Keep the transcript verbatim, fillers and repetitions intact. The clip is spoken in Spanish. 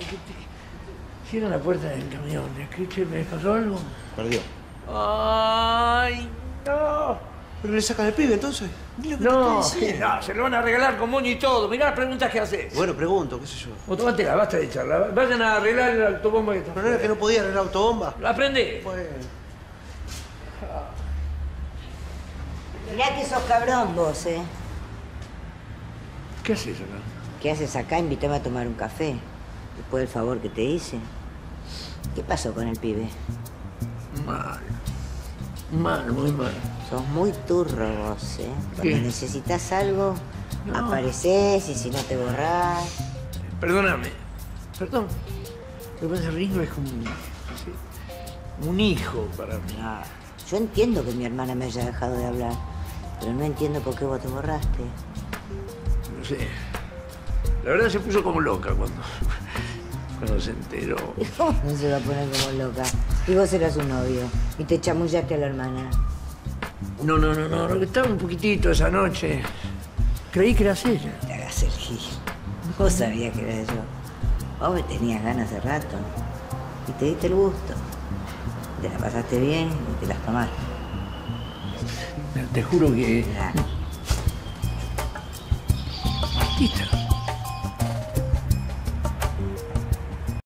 Cierra la puerta del camión. ¿Qué, ¿Me pasó algo? Perdió. ¡Ay, no! ¿Pero le sacan el pibe, entonces? No, no, se lo van a regalar con moño y todo. Mirá las preguntas que haces. Bueno, pregunto, qué sé yo. Vos tomátela, basta de charla. Vayan a arreglar el autobomba que está. ¿Pero no era que no podía arreglar la autobomba? ¿La aprendés? Bueno. Mirá que sos cabrón vos, ¿eh? ¿Qué haces acá? ¿Qué haces acá? Invítame a tomar un café. Después del favor que te hice. ¿Qué pasó con el pibe? Mal. Mal, muy mal. Sos muy turro vos, ¿eh? Cuando ¿Qué? necesitas algo, No. apareces y si no te borrás. Perdóname. Perdón. Lo que pasa es que Ringo es como un, sí, un hijo para mí. No, yo entiendo que mi hermana me haya dejado de hablar, pero no entiendo por qué vos te borraste. No sé. La verdad se puso como loca cuando, cuando se enteró. ¿Cómo no se va a poner como loca? Y vos eras su novio y te chamullaste a la hermana. No, no, no, no. Lo que estaba un poquitito esa noche. Creí que eras ella. Te hagas el gil. Vos sabías que era yo. Vos me tenías ganas hace rato. Y te diste el gusto. Te la pasaste bien y te las tomaste. Te juro que... Claro. Martita.